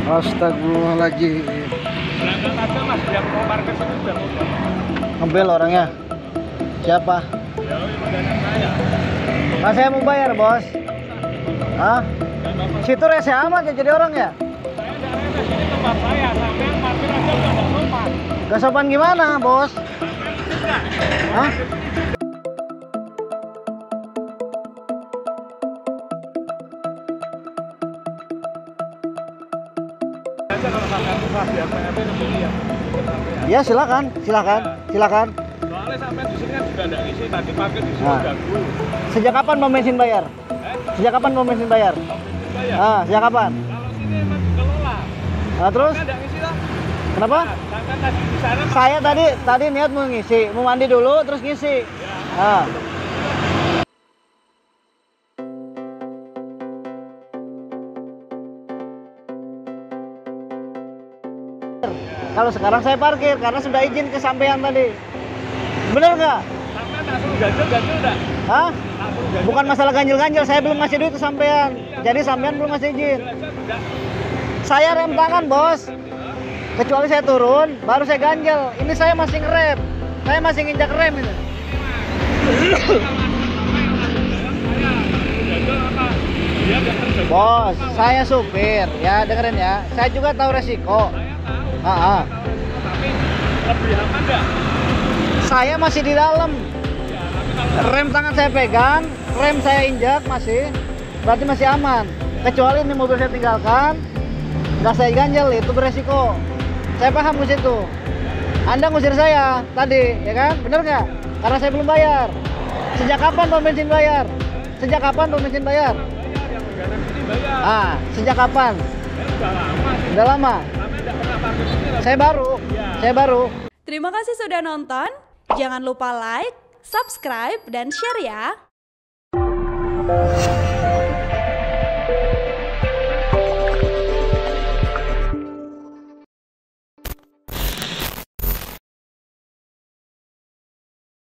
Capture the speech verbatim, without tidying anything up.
Astagfirullahaladzim. Berangkat aja mas, yang mau parkir sini udah udah. Ngebel orangnya. Siapa? Ya, ini saya. Nah, saya mau bayar, bos. Hah? Situ rese amat ya jadi orang ya? Saya dari sini tempat saya, sampai yang parkir aja udah gak sopan. Gak sopan gimana, bos? Hah? Aja kalau sampai susah biar pengen lebih ya. Ya silakan, silakan, silakan. Soalnya sampai di sini kan juga ada isi tadi parkir di sini Nah. ganggu. Sejak kapan mau bensin bayar? Eh, Sejak kapan mau bensin bayar? bayar. Ah, sejak kapan? Kalau sini emang dikelola. Nah, terus? Kan ada isi lah. Kenapa? Nah, kan tadi di sana Saya tadi tadi niat mau ngisi, mau mandi dulu terus ngisi. Ah. Kalau sekarang saya parkir karena sudah izin ke sampean tadi. Bener nggak? sampai langsung ganjel-ganjel enggak? Hah? Langsung ganjel. Bukan masalah ganjil-ganjil, saya belum ngasih duit ke sampean. Jadi sampean belum ngasih izin. Enggak. Saya rem tangan, bos. Kecuali saya turun, baru saya ganjel. Ini saya masih ngerem. Saya masih nginjak rem ini. Bos, saya supir, ya dengerin ya. Saya juga tahu resiko. Ah, ah. Tapi lebih aman enggak? Saya masih di dalam. Rem tangan saya pegang, rem saya injak masih, berarti masih aman. Kecuali ini mobil saya tinggalkan, nggak saya ganjel, itu beresiko. Saya paham ke situ. Anda ngusir saya tadi, ya kan? Bener nggak? Karena saya belum bayar. Sejak kapan pom bensin bayar? Sejak kapan pom bensin bayar? Yang negara sini bayar. Ah, sejak kapan? Ya, udah lama sih. Udah lama. Tapi enggak pernah parkir sini. Saya baru. Saya baru. Terima kasih sudah nonton. Jangan lupa like, subscribe, dan share ya.